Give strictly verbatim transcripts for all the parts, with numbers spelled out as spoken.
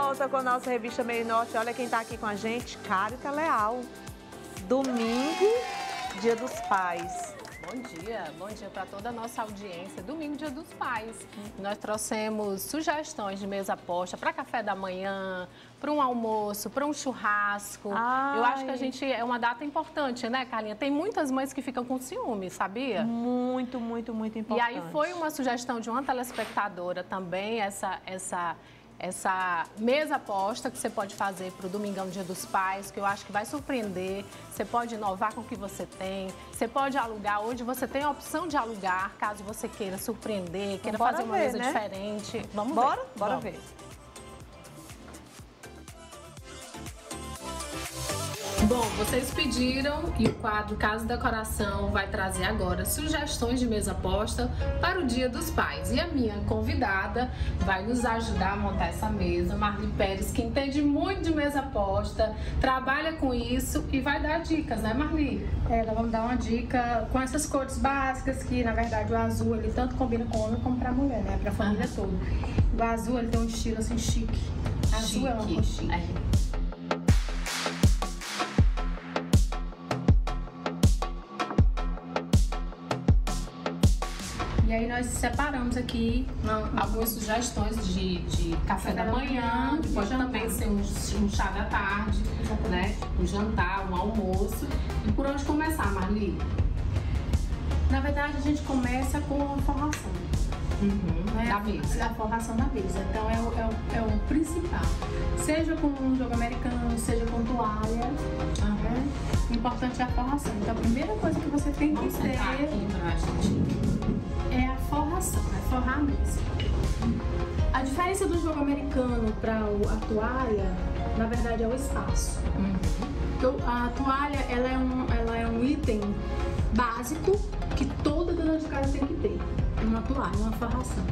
volta com a nossa revista Meio Norte. Olha quem tá aqui com a gente, Carita Leal. Domingo, Dia dos Pais. Bom dia, bom dia para toda a nossa audiência. Domingo, Dia dos Pais. Nós trouxemos sugestões de mesa posta para café da manhã, para um almoço, para um churrasco. Ai. Eu acho que a gente é uma data importante, né, Carlinha? Tem muitas mães que ficam com ciúme, sabia? Muito, muito, muito importante. E aí foi uma sugestão de uma telespectadora também, essa, essa, essa mesa posta que você pode fazer para o Domingão, Dia dos Pais, que eu acho que vai surpreender. Você pode inovar com o que você tem. Você pode alugar. Hoje você tem a opção de alugar, caso você queira surpreender, queira Bora fazer uma ver, mesa né? diferente. Vamos bora? ver. Bora Vamos. ver. Bom, vocês pediram e o quadro Casa Decoração vai trazer agora sugestões de mesa posta para o Dia dos Pais. E a minha convidada vai nos ajudar a montar essa mesa, Marli Pérez, que entende muito de mesa posta, trabalha com isso e vai dar dicas, né, Marli? É, nós vamos dar uma dica com essas cores básicas, que na verdade o azul ele tanto combina com o homem como para a mulher, né, para a família ah. toda. O azul ele tem um estilo assim chique. Azul chique. é uma cor chique. É. E aí nós separamos aqui uma, algumas sugestões de, de café da manhã, que pode também ser um, um chá da tarde, né? Um jantar, um almoço. E por onde começar, Marli? Na verdade, a gente começa com a forração. Uhum, né? Da mesa. A forração da mesa. Então é o, é o, é o principal. Seja com um jogo americano, seja com toalha. Uhum. Né? O importante é a forração. Então a primeira coisa que você tem Vamos que ter aqui pra gente. É a forração, é forrar a mesa. A diferença do jogo americano para a toalha, na verdade, é o espaço. Uhum. Então, a toalha ela é, um, ela é um item básico que toda dona de casa tem que ter. Uma toalha, uma forração.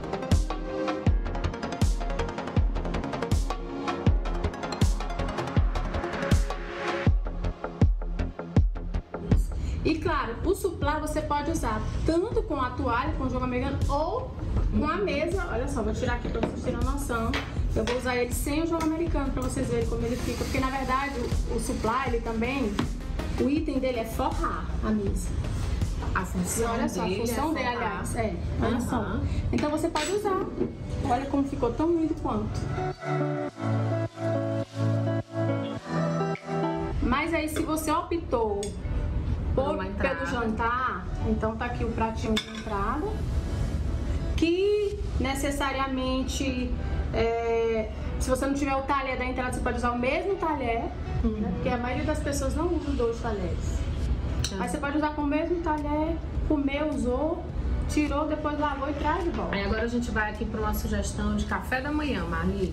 E claro, o suplá você pode usar tanto com a toalha, com o jogo americano, ou com a mesa. Olha só, vou tirar aqui para vocês terem uma noção. Eu vou usar ele sem o jogo americano para vocês verem como ele fica. Porque na verdade o, o suplá, ele também, o item dele é forrar a mesa. A função olha só, dele a função é dele, forrar. aliás, é, olha Uhum. só. Então você pode usar. Olha como ficou tão lindo quanto. Mas aí se você optou por, pelo jantar, então tá aqui o pratinho de entrada, que necessariamente, é, se você não tiver o talher da entrada, você pode usar o mesmo talher, uhum. né? Porque a maioria das pessoas não usa dois talheres. Uhum. Mas você pode usar com o mesmo talher, comeu, usou, tirou, depois lavou e traz de volta. Aí agora a gente vai aqui para uma sugestão de café da manhã, Marli.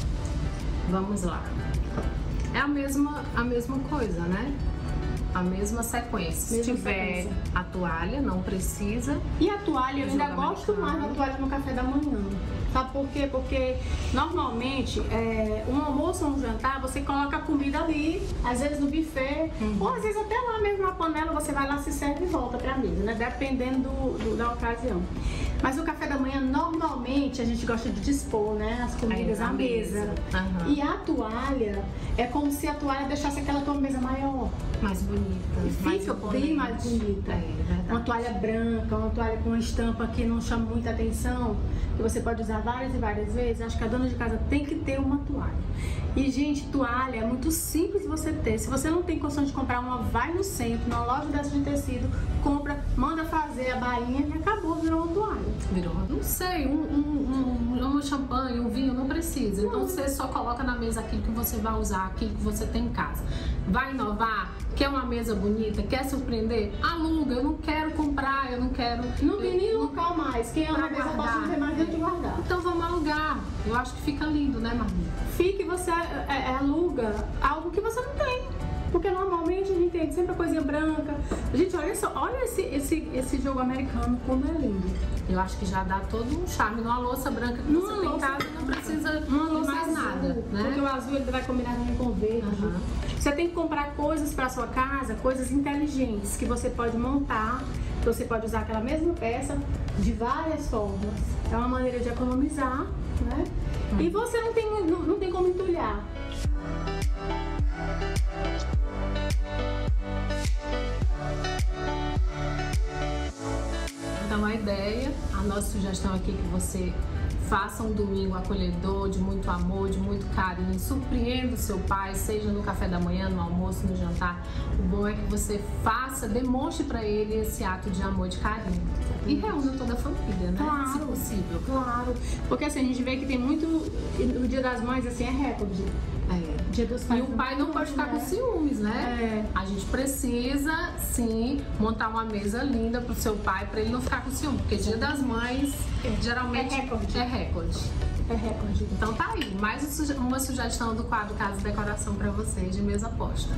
Vamos lá. É a mesma, a mesma coisa, né? A mesma sequência. Mesma Se tiver sequência. a toalha, não precisa. E a toalha, eu ainda gosto americano. mais da toalha no café da manhã. Sabe por quê? Porque normalmente, é, um almoço ou um jantar, você coloca a comida ali, às vezes no buffet, uhum. ou às vezes até lá mesmo na panela, você vai lá, se serve e volta pra mesa, né? Dependendo do, do, da ocasião. Mas o café da manhã, normalmente, a gente gosta de dispor, né? As comidas Aí, à mesa. mesa. Uhum. E a toalha, é como se a toalha deixasse aquela tua mesa maior. Mais bonita. E mais fica imponente. bem mais bonita. É, é verdade. Uma toalha branca, uma toalha com uma estampa que não chama muita atenção, que você pode usar várias e várias vezes. Acho que a dona de casa tem que ter uma toalha. E, gente, toalha é muito simples de você ter. Se você não tem condição de comprar uma, vai no centro, numa loja dessa de tecido, compra, manda fazer a bainha e acabou, virou uma toalha. Virou, não sei, um, um, um, um champanhe, um vinho, não precisa. Então você só coloca na mesa aquilo que você vai usar, aquilo que você tem em casa. Vai inovar? Quer uma mesa bonita? Quer surpreender? Aluga, eu não quero comprar, eu não quero... Não tem nem local mais. Quem ama a mesa pode não ter mais dentro de guardar. Então vamos alugar. Eu acho que fica lindo, né, Marli? Fica e você é, é, aluga algo que você não tem. Porque normalmente a gente tem sempre a coisinha branca. Gente, olha só, olha esse, esse, esse jogo americano, como é lindo. Eu acho que já dá todo um charme. Numa louça branca que Numa você tem em louça casa, não precisa Uma de louça mais azul, nada, né? Porque o azul ele vai combinar também com o verde. Uhum. Você tem que comprar coisas para sua casa, coisas inteligentes, que você pode montar, que você pode usar aquela mesma peça de várias formas. É uma maneira de economizar, né? Uhum. E você não tem, não, não tem vamos entulhar. Então a ideia, a nossa sugestão aqui é que você faça um domingo acolhedor, de muito amor, de muito carinho, surpreenda o seu pai, seja no café da manhã, no almoço, no jantar. O bom é que você faça, demonstre para ele esse ato de amor, de carinho. E reúna toda a família, né? Claro, se possível. Claro. Porque assim, a gente vê que tem muito... O Dia das Mães, assim, é recorde. É. Dia dos pais. E o pai não pode ficar com ciúmes, né? É. A gente precisa, sim, montar uma mesa linda pro seu pai, para ele não ficar com ciúmes. Porque Dia das Mães, geralmente, É recorde. É recorde. É recorde. Então tá aí, mais uma sugestão do quadro Casa e Decoração para vocês de mesa posta.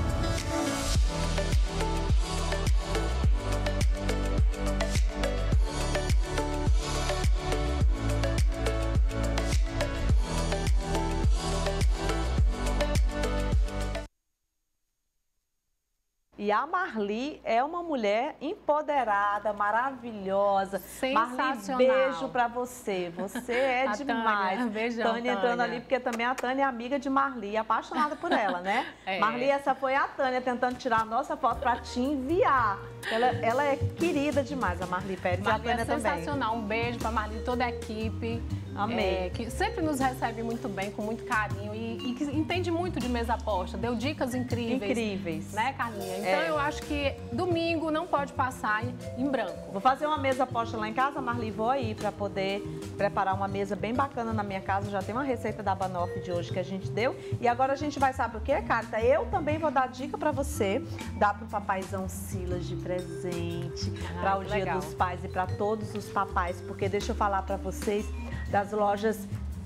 E a Marli é uma mulher empoderada, maravilhosa. Sensacional. Marli, beijo pra você. Você é A demais. Tânia, beijão, Tânia entrando Tânia. ali, porque também a Tânia é amiga de Marli, apaixonada por ela, né? É. Marli, essa foi a Tânia tentando tirar a nossa foto pra te enviar. Ela, ela é querida demais, a Marli Pérez, Marli e a Tânia é também. sensacional. Um beijo pra Marli e toda a equipe. Amei. É, que sempre nos recebe muito bem, com muito carinho e, e que entende muito de mesa posta. Deu dicas incríveis. Incríveis. Né, Carlinha? Então É. eu acho que domingo não pode passar em, em branco. Vou fazer uma mesa posta lá em casa, Marli, vou aí para poder preparar uma mesa bem bacana na minha casa. Já tem uma receita da Banoff de hoje que a gente deu. E agora a gente vai, sabe o que, Carita? Eu também vou dar dica para você, dar pro papaizão Silas de presente, Ah, para o que Dia legal. dos Pais e para todos os papais, porque deixa eu falar para vocês das lojas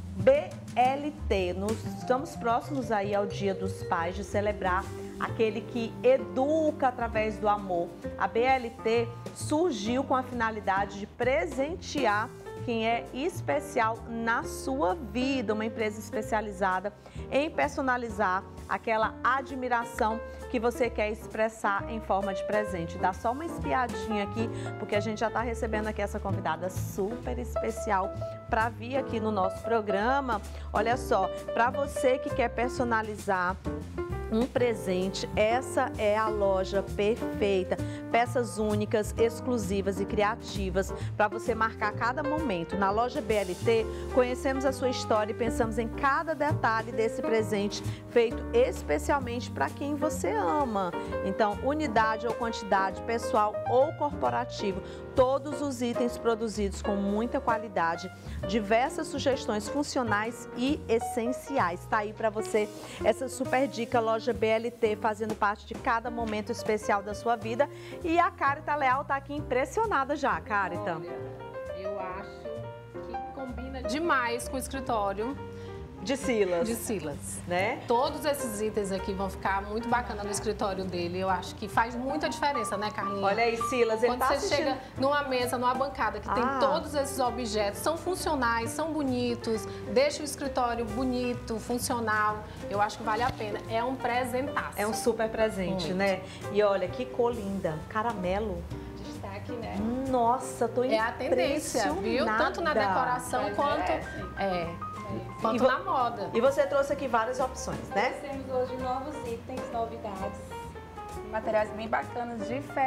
B L T. Nós estamos próximos aí ao Dia dos Pais, de celebrar aquele que educa através do amor. A B L T surgiu com a finalidade de presentear quem é especial na sua vida, uma empresa especializada em personalizar aquela admiração que você quer expressar em forma de presente. Dá só uma espiadinha aqui, porque a gente já está recebendo aqui essa convidada super especial para vir aqui no nosso programa. Olha só, para você que quer personalizar um presente, essa é a loja perfeita. Peças únicas, exclusivas e criativas para você marcar cada momento. Na loja B L T, conhecemos a sua história e pensamos em cada detalhe desse presente feito especialmente para quem você ama. Então, unidade ou quantidade, pessoal ou corporativo, todos os itens produzidos com muita qualidade, diversas sugestões funcionais e essenciais. Tá aí para você essa super dica, loja B L T, fazendo parte de cada momento especial da sua vida. E a Carita Leal tá aqui impressionada já, Carita. Olha, eu acho que combina demais com o escritório De Silas. de Silas. Né? Todos esses itens aqui vão ficar muito bacana no escritório dele. Eu acho que faz muita diferença, né, Carlinha? Olha aí, Silas, ele Quando tá você assistindo. chega numa mesa, numa bancada que tem Ah. todos esses objetos, são funcionais, são bonitos, deixa o escritório bonito, funcional, eu acho que vale a pena. É um presentaço. É um super presente, Muito. né? E olha, que cor linda. Caramelo. destaque, né? Nossa, tô É a tendência, viu? Tanto na decoração Pois quanto, é. é, quanto E vo- na moda. E você trouxe aqui várias opções, né? Nós temos hoje novos itens, novidades, materiais bem bacanas,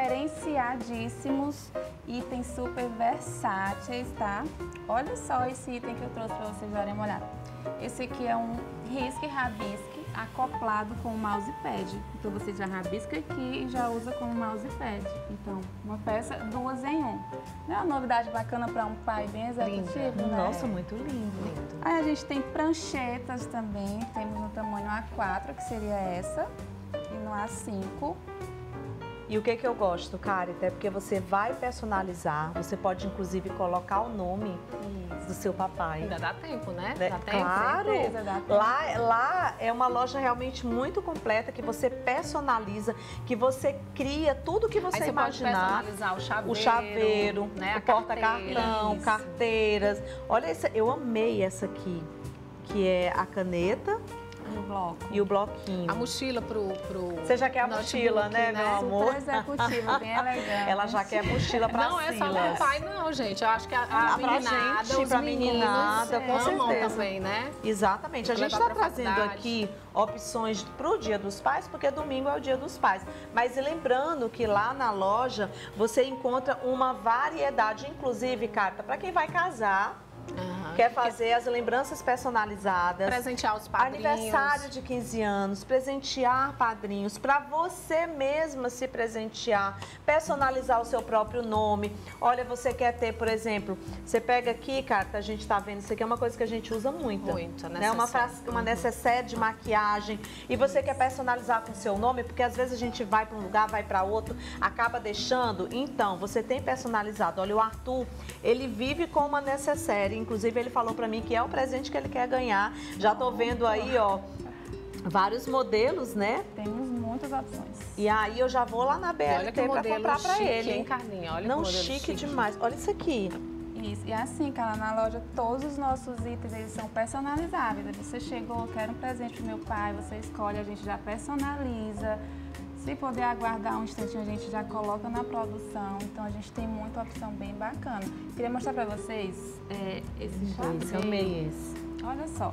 diferenciadíssimos, itens super versáteis, tá? Olha só esse item que eu trouxe para vocês darem uma olhada. Esse aqui é um risque rabisque acoplado com o mousepad. Então você já rabisca aqui e já usa como mousepad. Então, uma peça duas em um. Não é uma novidade bacana para um pai bem executivo, né? Nossa, muito lindo. Aí a gente tem pranchetas também, temos no tamanho A quatro, que seria essa, e no A cinco. E o que que eu gosto, Carita, é porque você vai personalizar, você pode inclusive colocar o nome do seu papai. Ainda dá tempo, né? Né? Dá tempo. Claro, certeza, dá tempo. lá, lá é uma loja realmente muito completa, que você personaliza, que você cria tudo que você Aí você pode imaginar. personalizar o chaveiro, O chaveiro, né? o a porta-cartão, carteira. carteiras. Olha, essa, eu amei essa aqui, que é a caneta, E o bloco. E o bloquinho. A mochila pro... pro Você já quer a mochila, né, meu amor? Super executivo, bem elegante. Ela já quer mochila pra Não é só pro pai, não, gente. Eu acho que a, a Ah, pra meninada, gente, os pra meninos meninada, com amam certeza. também, né? Exatamente. A gente Levar está pra trazendo faculdade. aqui opções para o Dia dos Pais, porque domingo é o Dia dos Pais. Mas lembrando que lá na loja você encontra uma variedade, inclusive, carta, para quem vai casar, Aham. quer fazer as lembranças personalizadas. Presentear os padrinhos. Aniversário de quinze anos, presentear padrinhos, para você mesma se presentear, personalizar o seu próprio nome. Olha, você quer ter, por exemplo, você pega aqui, carta, a gente está vendo, isso aqui é uma coisa que a gente usa muito. Muito, né? Uma, fra- uma necessaire de maquiagem. E você quer personalizar com o seu nome, porque às vezes a gente vai para um lugar, vai para outro, acaba deixando. Então, você tem personalizado. Olha, o Arthur, ele vive com uma necessaire. Inclusive, ele falou para mim que é o presente que ele quer ganhar. Já tô vendo aí, ó, vários modelos, né? Temos muitas opções. E aí eu já vou lá na B E L olha que T para modelo comprar para chique, ele. hein, Carlinha? Olha que Não, modelo chique, chique. demais. Olha isso aqui. Isso. E assim, cara, na loja todos os nossos itens eles são personalizáveis. Você chegou, quer um presente pro meu pai, você escolhe, a gente já personaliza. Se puder aguardar um instantinho, a gente já coloca na produção. Então a gente tem muita opção bem bacana. Queria mostrar pra vocês é, esse Esse, chaveiro. amei esse. Olha só.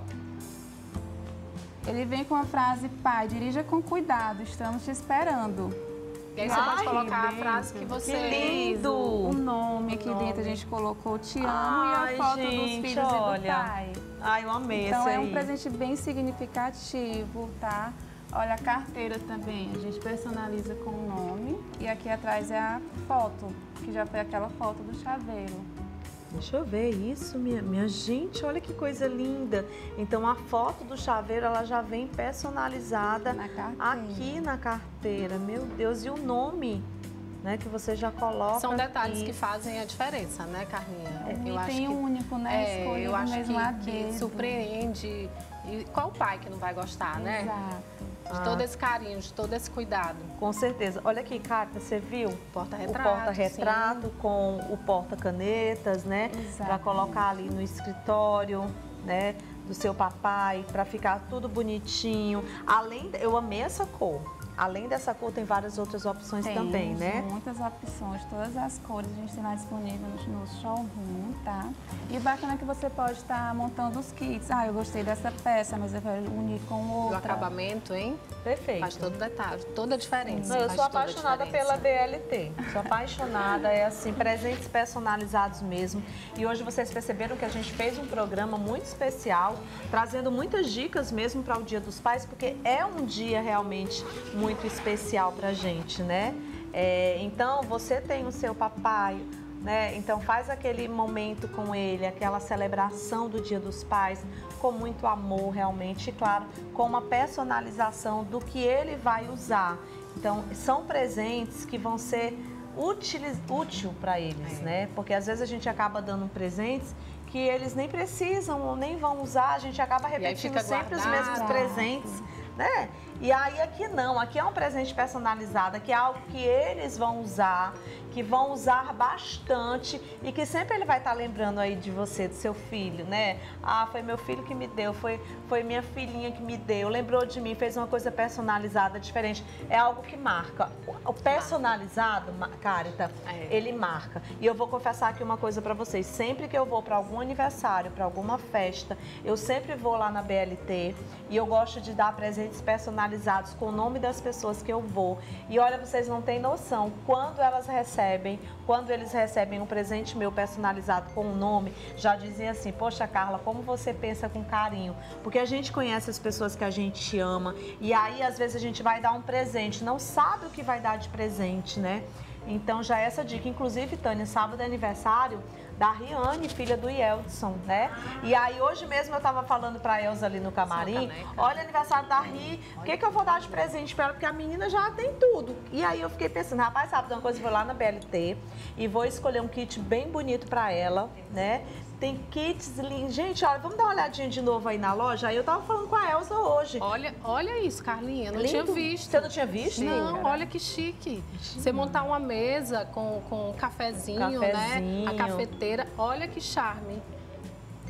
Ele vem com a frase: pai, dirija com cuidado, estamos te esperando. E aí você Ai, pode colocar a lindo. frase que você... Que lindo! O nome aqui O nome. dentro a gente colocou te amo Ai, e a foto gente, dos filhos olha. e do pai. Ai, eu amei Então esse é aí. um presente bem significativo, tá? Olha, a carteira também, a gente personaliza com o nome. E aqui atrás é a foto, que já foi aquela foto do chaveiro. Deixa eu ver isso, minha, minha gente, olha que coisa linda. Então a foto do chaveiro, ela já vem personalizada Na carteira. aqui na carteira. Meu Deus, e o nome, né, que você já coloca São detalhes aqui. que fazem a diferença, né, Carlinha? Um eu acho item que, único, né? é, Escolhido eu acho mesmo a que, que dedo. surpreende. E qual pai que não vai gostar, né? Exato. De Ah. todo esse carinho, de todo esse cuidado. Com certeza. Olha aqui, Carta, você viu? Porta-retrato. O porta-retrato com o porta-canetas, né? Exato. Para colocar ali no escritório, né? Do seu papai, para ficar tudo bonitinho. Além, eu amei essa cor. Além dessa cor, tem várias outras opções Tem também, né? muitas opções, todas as cores a gente tem lá disponível no, no showroom, tá? E bacana que você pode estar montando os kits. Ah, eu gostei dessa peça, mas eu quero unir com E o outra. acabamento, hein? Perfeito. Faz todo detalhe, toda a diferença. Não, eu faz sou toda a apaixonada diferença. pela B L T. Sou apaixonada, é assim, presentes personalizados mesmo. E hoje vocês perceberam que a gente fez um programa muito especial, trazendo muitas dicas mesmo para o Dia dos Pais, porque é um dia realmente muito especial pra gente, né? É, então, você tem o seu papai, né? Então, faz aquele momento com ele, aquela celebração do Dia dos Pais, com muito amor realmente, e claro, com uma personalização do que ele vai usar. Então, são presentes que vão ser úteis, útil para eles, É. né? Porque às vezes a gente acaba dando presentes que eles nem precisam ou nem vão usar, a gente acaba aí repetindo fica sempre os guardado. mesmos presentes, né? E aí aqui não, aqui é um presente personalizado, aqui é algo que eles vão usar, que vão usar bastante e que sempre ele vai estar lembrando aí de você, do seu filho, né? Ah, foi meu filho que me deu, foi, foi minha filhinha que me deu, lembrou de mim, fez uma coisa personalizada, diferente. É algo que marca. O personalizado, Carita, É. ele marca. E eu vou confessar aqui uma coisa pra vocês, sempre que eu vou pra algum aniversário, pra alguma festa, eu sempre vou lá na B L T e eu gosto de dar presentes personalizados com o nome das pessoas que eu vou. E olha, vocês não têm noção, quando elas recebem, quando eles recebem um presente meu personalizado com o nome, já dizem assim, poxa, Carla, como você pensa com carinho, porque a gente conhece as pessoas que a gente ama e aí às vezes a gente vai dar um presente, não sabe o que vai dar de presente, né? Então já essa dica, inclusive, Tânia, sábado é aniversário da Riane, filha do Yeldson, né? E aí hoje mesmo eu tava falando pra Elza ali no camarim, olha, aniversário da Ri, o que que eu vou dar de presente pra ela? Porque a menina já tem tudo. E aí eu fiquei pensando, rapaz, sabe de uma coisa, eu vou lá na B L T e vou escolher um kit bem bonito pra ela, né? Tem kits lindos. Gente, olha, vamos dar uma olhadinha de novo aí na loja? Aí eu tava falando com a Elza hoje. Olha, olha isso, Carlinha, não Lindo. tinha visto. Você não tinha visto? Não, olha que chique. Você montar uma mesa com, com um cafezinho, Cafezinho. né? A cafeteira, olha que charme.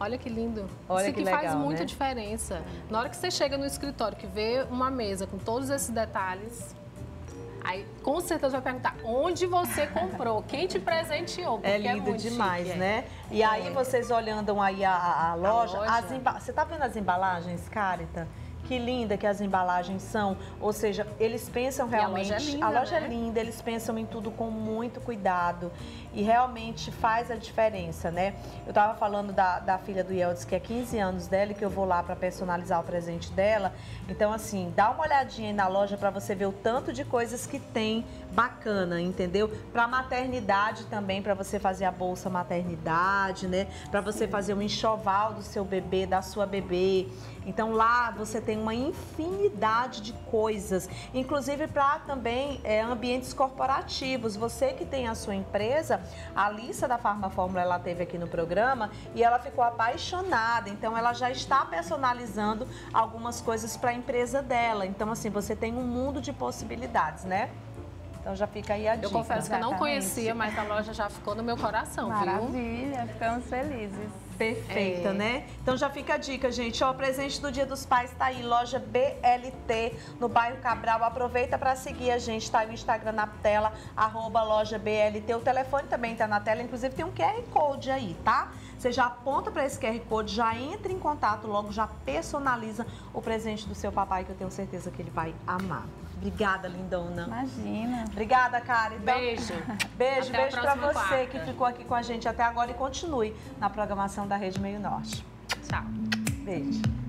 Olha que lindo. Olha Isso que que faz legal, muita né? diferença. Na hora que você chega no escritório, que vê uma mesa com todos esses detalhes, aí com certeza vai perguntar onde você comprou, quem te presenteou. Porque É lindo muito demais, chique, né? E aí É. vocês olhando aí a, a- a loja, loja. as emba- você tá vendo as embalagens, Carita? Que linda que as embalagens são. Ou seja, eles pensam E a realmente... loja é linda, a loja né? é linda, eles pensam em tudo com muito cuidado. E realmente faz a diferença, né? Eu tava falando da, da filha do Yeldis, que é quinze anos dela, e que eu vou lá para personalizar o presente dela. Então, assim, dá uma olhadinha aí na loja para você ver o tanto de coisas que tem bacana, entendeu? Para maternidade também, para você fazer a bolsa maternidade, né? Para você fazer um enxoval do seu bebê, da sua bebê. Então lá você tem uma infinidade de coisas, inclusive para também é, ambientes corporativos. Você que tem a sua empresa, a Alissa da Farmafórmula, ela teve aqui no programa e ela ficou apaixonada. Então ela já está personalizando algumas coisas para a empresa dela. Então assim, você tem um mundo de possibilidades, né? Então já fica aí a dica. Eu confesso que eu não Exatamente. conhecia, mas a loja já ficou no meu coração, viu? Maravilha, ficamos felizes. Perfeita, É. né? Então já fica a dica, gente. Ó, o presente do Dia dos Pais tá aí, loja B L T, no bairro Cabral. Aproveita para seguir a gente, tá aí o Instagram na tela, arroba loja B L T. O telefone também tá na tela, inclusive tem um Q R Code aí, tá? Você já aponta para esse Q R Code, já entra em contato logo, já personaliza o presente do seu papai, que eu tenho certeza que ele vai amar. Obrigada, lindona. Imagina. Obrigada, Cara. Então, Beijo. Beijo, Até a beijo pra próxima você quarta. que ficou aqui com a gente até agora e continue na programação da Rede Meio Norte. Tchau. Beijo.